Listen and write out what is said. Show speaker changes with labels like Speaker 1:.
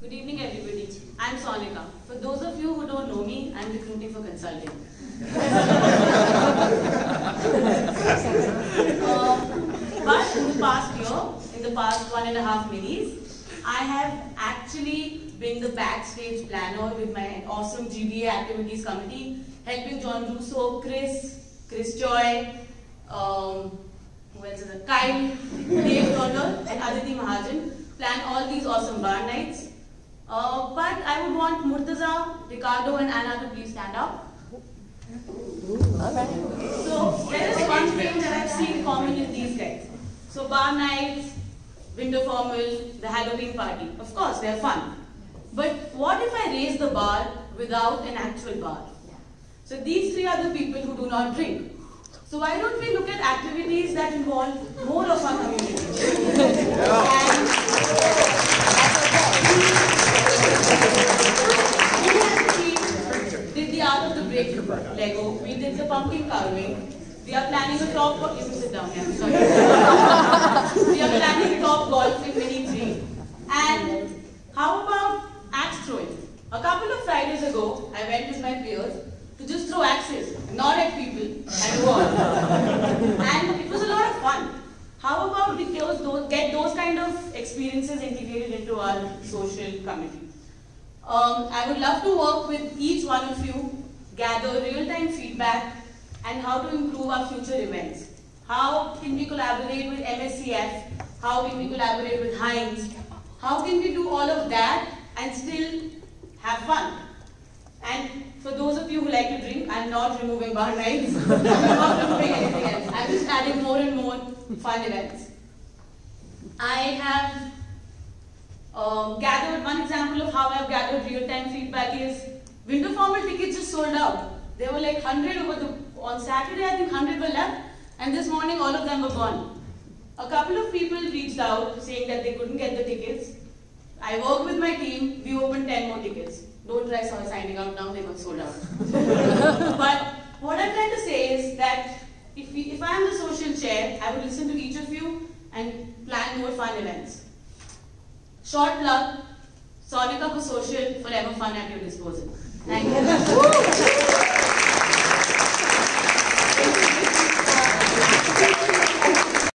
Speaker 1: Good evening, everybody. I'm Sonika. For those of you who don't know me, I'm recruiting for consulting. But in the past year, in the past 1.5 minis, I have actually been the backstage planner with my awesome GBA activities committee, helping John Russo, Chris Joy, who else is it? Kyle, Dave Turner, and Aditi Mahajan plan all these awesome bar nights. But I would want Murtaza, Ricardo, and Anna to please stand up. So there is one thing that I've seen common in these guys. So bar nights, winter formal, the Halloween party. Of course, they're fun. But what if I raise the bar without an actual bar? So these three are the people who do not drink. So why don't we look at activities that involve more of our community? We did the art of the brick Lego. We did the pumpkin carving. We are planning a top golf. You can sit down. Yeah, sorry. We are planning top golf in Mini 3. And how about axe throwing? A couple of Fridays ago, I went with my peers to just throw axes, not at people, at a wall. And it was a lot of fun. How about we get those kind of experiences integrated into our social committee? I would love to work with each one of you, gather real-time feedback, and how to improve our future events. How can we collaborate with MSCF? How can we collaborate with Heinz? How can we do all of that and still have fun? And for those of you who like to drink, I'm not removing bar nights. I'm not removing anything else. I'm just adding more and more fun events. I have gathered one example of how I've gathered real-time feedback is winter formal tickets just sold out. There were like 100 on Saturday, I think 100 were left, and this morning all of them were gone. A couple of people reached out saying that they couldn't get the tickets. I worked with my team, we opened 10 more tickets. Don't try signing out now, they got sold out. But what I'm trying to say is that if I am the social chair, I would listen to each of you and plan more fun events. Short plug, Sonika for social, forever fun at your disposal. Thank you.